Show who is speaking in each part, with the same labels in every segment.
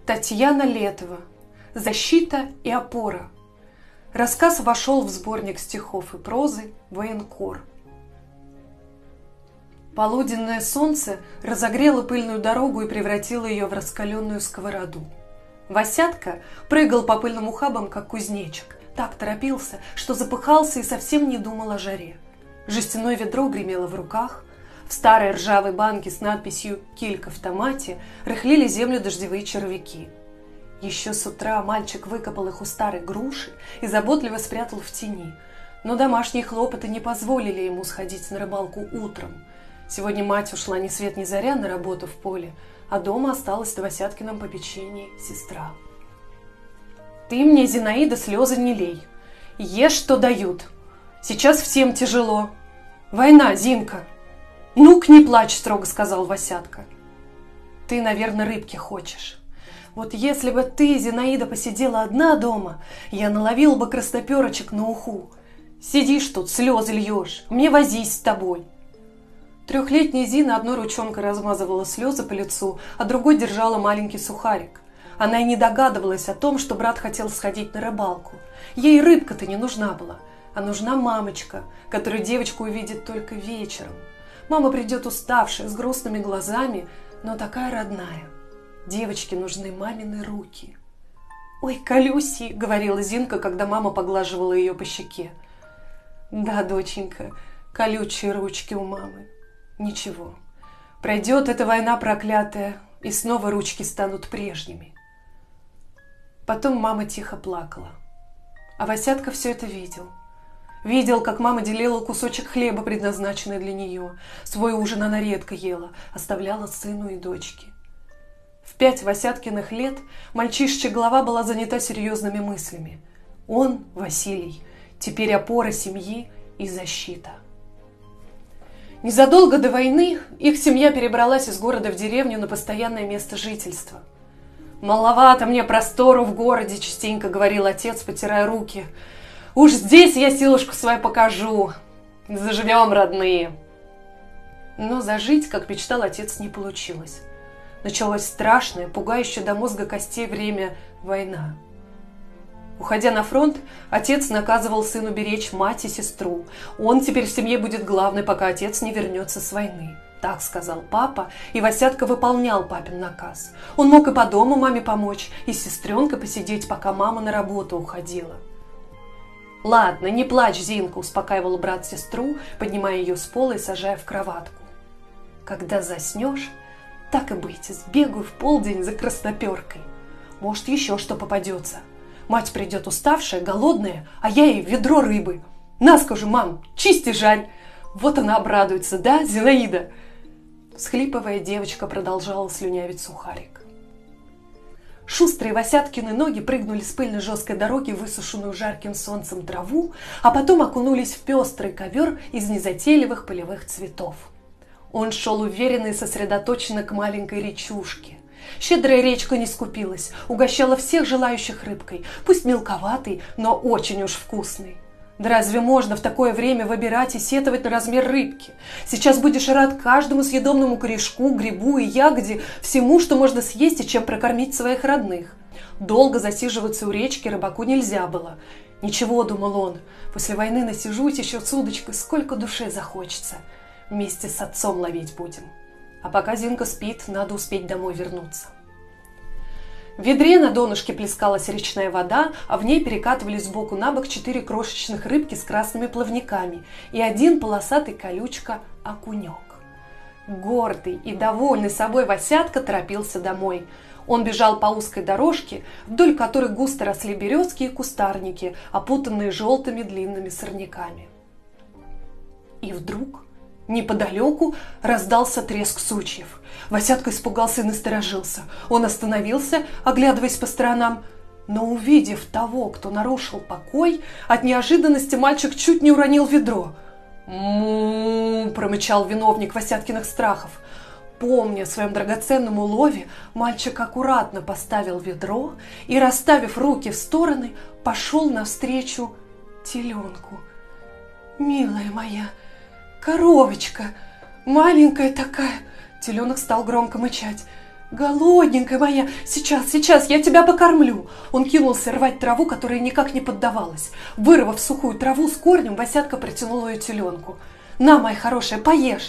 Speaker 1: Татьяна Летова. «Защита и опора». Рассказ вошел в сборник стихов и прозы «Военкор». Полуденное солнце разогрело пыльную дорогу и превратило ее в раскаленную сковороду. Васятка прыгал по пыльным ухабам, как кузнечик. Так торопился, что запыхался и совсем не думал о жаре. Жестяное ведро гремело в руках. В старой ржавой банке с надписью «Килька в томате» рыхлили землю дождевые червяки. Еще с утра мальчик выкопал их у старой груши и заботливо спрятал в тени. Но домашние хлопоты не позволили ему сходить на рыбалку утром. Сегодня мать ушла ни свет ни заря на работу в поле, а дома осталась в Васяткином попечении сестра. «Ты мне, Зинаида, слезы не лей. Ешь, что дают. Сейчас всем тяжело. Война, Зинка!» «Ну-ка, не плачь», — строго сказал Васятка. «Ты, наверное, рыбки хочешь. Вот если бы ты, Зинаида, посидела одна дома, я наловил бы красноперочек на уху. Сидишь тут, слезы льешь, мне возись с тобой». Трехлетняя Зина одной ручонкой размазывала слезы по лицу, а другой держала маленький сухарик. Она и не догадывалась о том, что брат хотел сходить на рыбалку. Ей рыбка-то не нужна была, а нужна мамочка, которую девочка увидит только вечером. Мама придет уставшая, с грустными глазами, но такая родная. Девочке нужны мамины руки. «Ой, колюси!» — говорила Зинка, когда мама поглаживала ее по щеке. «Да, доченька, колючие ручки у мамы. Ничего, пройдет эта война проклятая, и снова ручки станут прежними». Потом мама тихо плакала. А Васятка все это видел. Видел, как мама делила кусочек хлеба, предназначенный для нее. Свой ужин она редко ела, оставляла сыну и дочке. В 5 Васяткиных лет мальчишечья голова была занята серьезными мыслями. Он, Василий, теперь опора семьи и защита. Незадолго до войны их семья перебралась из города в деревню на постоянное место жительства. «Маловато мне простору в городе», — частенько говорил отец, потирая руки. «Уж здесь я силушку свою покажу. Заживем, родные». Но зажить, как мечтал отец, не получилось. Началось страшное, пугающее до мозга костей время — война. Уходя на фронт, отец наказывал сыну беречь мать и сестру. Он теперь в семье будет главный, пока отец не вернется с войны. Так сказал папа, и Васятка выполнял папин наказ. Он мог и по дому маме помочь, и с сестренкой посидеть, пока мама на работу уходила. «Ладно, не плачь, Зинка», — успокаивал брат сестру, поднимая ее с пола и сажая в кроватку. «Когда заснешь, так и быть, сбегаю в полдень за красноперкой. Может, еще что попадется. Мать придет уставшая, голодная, а я ей ведро рыбы. На, скажу, мам, чисти жарь. Вот она обрадуется, да, Зинаида?» Всхлипывая, девочка продолжала слюнявить сухарик. Шустрые Васяткины ноги прыгнули с пыльной жесткой дороги в высушенную жарким солнцем траву, а потом окунулись в пестрый ковер из незатейливых полевых цветов. Он шел уверенно и сосредоточенно к маленькой речушке. Щедрая речка не скупилась, угощала всех желающих рыбкой, пусть мелковатой, но очень уж вкусной. Да разве можно в такое время выбирать и сетовать на размер рыбки? Сейчас будешь рад каждому съедобному корешку, грибу и ягоде, всему, что можно съесть и чем прокормить своих родных. Долго засиживаться у речки рыбаку нельзя было. «Ничего», — думал он, — «после войны насижусь еще с удочкой, сколько душе захочется. Вместе с отцом ловить будем. А пока Зинка спит, надо успеть домой вернуться». В ведре на донышке плескалась речная вода, а в ней перекатывались сбоку на бок 4 крошечных рыбки с красными плавниками и 1 полосатый колючка-окунек. Гордый и довольный собой Васятка торопился домой. Он бежал по узкой дорожке, вдоль которой густо росли березки и кустарники, опутанные желтыми длинными сорняками. И вдруг неподалеку раздался треск сучьев. Васятка испугался и насторожился. Он остановился, оглядываясь по сторонам, но, увидев того, кто нарушил покой, от неожиданности мальчик чуть не уронил ведро. «Му-у-у!» – промычал виновник Васяткиных страхов. Помня о своем драгоценном улове, мальчик аккуратно поставил ведро и, расставив руки в стороны, пошел навстречу теленку. «Милая моя коровочка, маленькая такая!» Теленок стал громко мычать. Голодненькая моя, сейчас, я тебя покормлю. Он кинулся рвать траву, которая никак не поддавалась. Вырвав сухую траву с корнем, Васятка протянул ее теленку. На, моя хорошая, поешь.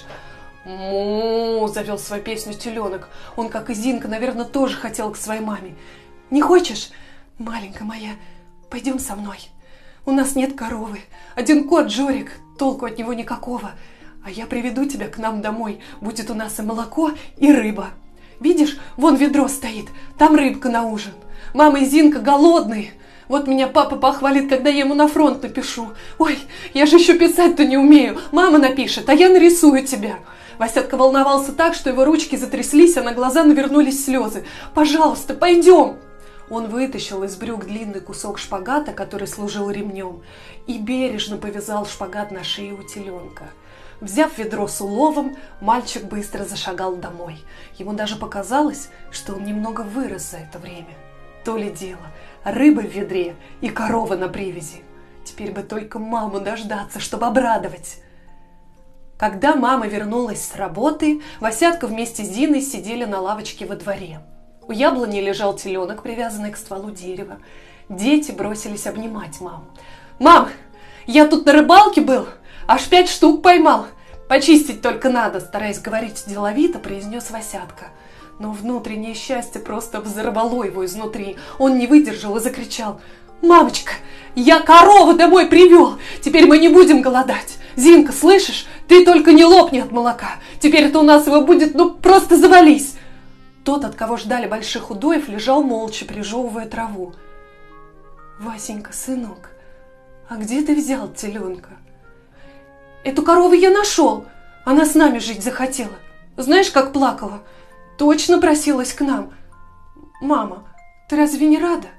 Speaker 1: Му, завел свою песню теленок. Он, как и Зинка, наверное, тоже хотел к своей маме. Не хочешь, маленькая моя, пойдем со мной. У нас нет коровы. Один кот Жорик, толку от него никакого. А я приведу тебя к нам домой. Будет у нас и молоко, и рыба. Видишь, вон ведро стоит, там рыбка на ужин. Мама и Зинка голодные. Вот меня папа похвалит, когда я ему на фронт напишу. Ой, я же еще писать-то не умею. Мама напишет, а я нарисую тебя. Васятка волновался так, что его ручки затряслись, а на глаза навернулись слезы. Пожалуйста, пойдем. Он вытащил из брюк длинный кусок шпагата, который служил ремнем, и бережно повязал шпагат на шее у теленка. Взяв ведро с уловом, мальчик быстро зашагал домой. Ему даже показалось, что он немного вырос за это время. То ли дело, рыба в ведре и корова на привязи. Теперь бы только маму дождаться, чтобы обрадовать. Когда мама вернулась с работы, Васятка вместе с Зиной сидели на лавочке во дворе. У яблони лежал теленок, привязанный к стволу дерева. Дети бросились обнимать маму. «Мам, я тут на рыбалке был! Аж 5 штук поймал. Почистить только надо», стараясь говорить деловито, произнес Васятка. Но внутреннее счастье просто взорвало его изнутри. Он не выдержал и закричал: «Мамочка, я корову домой привел! Теперь мы не будем голодать! Зинка, слышишь? Ты только не лопни от молока! Теперь-то у нас его будет, ну просто завались!» Тот, от кого ждали больших удоев, лежал молча, прижевывая траву. «Васенька, сынок, а где ты взял теленка?» «Эту корову я нашел. Она с нами жить захотела. Знаешь, как плакала? Точно просилась к нам. Мама, ты разве не рада?»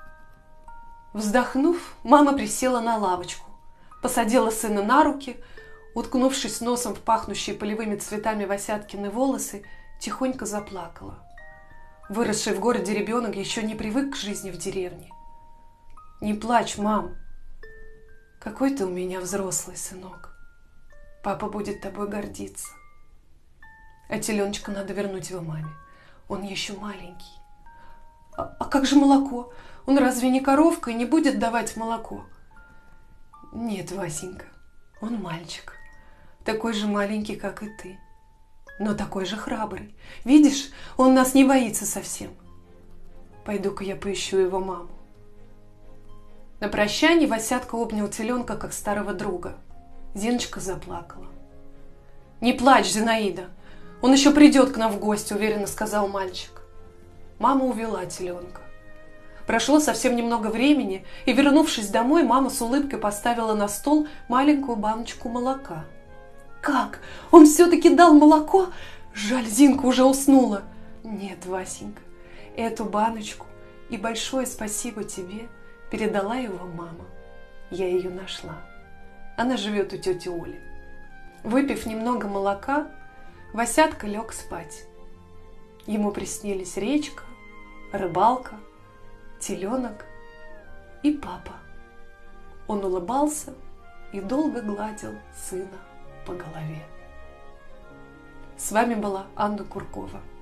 Speaker 1: Вздохнув, мама присела на лавочку, посадила сына на руки, уткнувшись носом в пахнущие полевыми цветами Васяткины волосы, тихонько заплакала. Выросший в городе ребенок еще не привык к жизни в деревне. «Не плачь, мам. Какой ты у меня взрослый, сынок. Папа будет тобой гордиться. А теленочка надо вернуть его маме. Он еще маленький. А как же молоко? Он разве не коровка и не будет давать молоко?» «Нет, Васенька, он мальчик. Такой же маленький, как и ты. Но такой же храбрый. Видишь, он нас не боится совсем. Пойду-ка я поищу его маму». На прощание Васятка обнял теленка, как старого друга. Зиночка заплакала. «Не плачь, Зинаида, он еще придет к нам в гости», уверенно сказал мальчик. Мама увела теленка. Прошло совсем немного времени, и, вернувшись домой, мама с улыбкой поставила на стол маленькую баночку молока. «Как? Он все-таки дал молоко? Жаль, Зинка уже уснула». «Нет, Васенька, эту баночку и большое спасибо тебе передала его мама. Я ее нашла. Она живет у тети Оли». Выпив немного молока, Васятка лег спать. Ему приснились речка, рыбалка, теленок и папа. Он улыбался и долго гладил сына по голове. С вами была Анна Куркова.